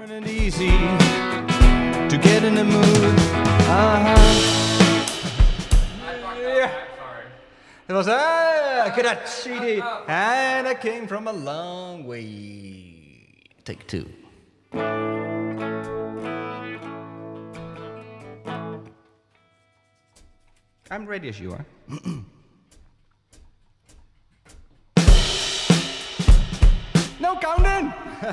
And easy to get in the mood. Yeah. It was Karachi, and I came from a long way. Take two. I'm ready as you are. No counting.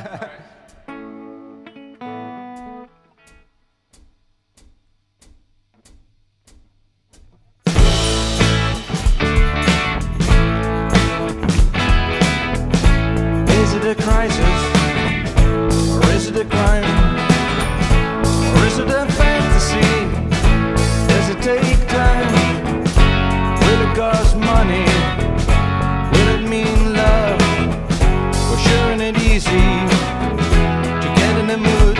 Is it a crisis, or is it a crime, or is it a fantasy? Does it take time? Will it cost money? Will it mean love? Well, sure ain't it easy to get in the mood.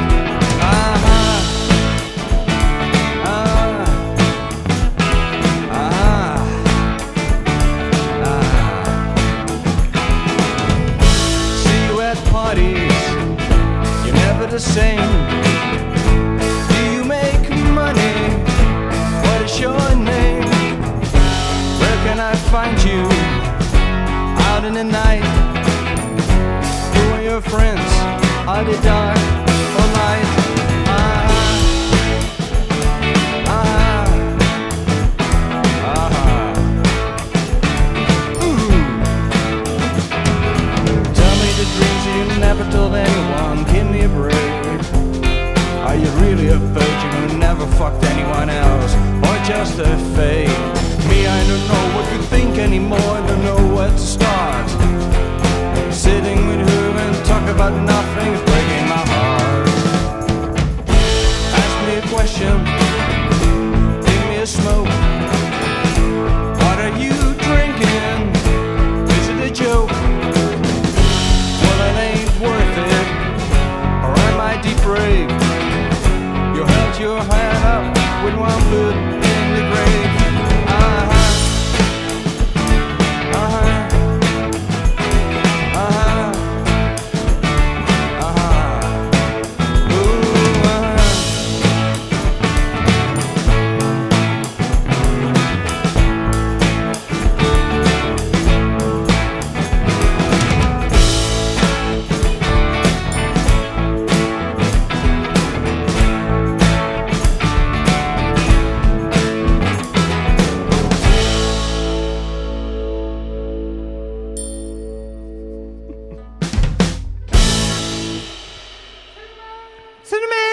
Parties, you're never the same. Do you make money? What is your name? Where can I find you? Out in the night. Who are your friends? Are they dark or light? Never told anyone, give me a break. Are you really a virgin who never fucked anyone else, or just a fake? Me, I don't know what you think anymore, don't know where to start. Sitting with her and talk about nothing is breaking my heart. Ask me a question, give me a smoke. What are you drinking? Is it a joke? Worth it, or am I depraved? You held your hand up with one foot in the grave. Cinnamon!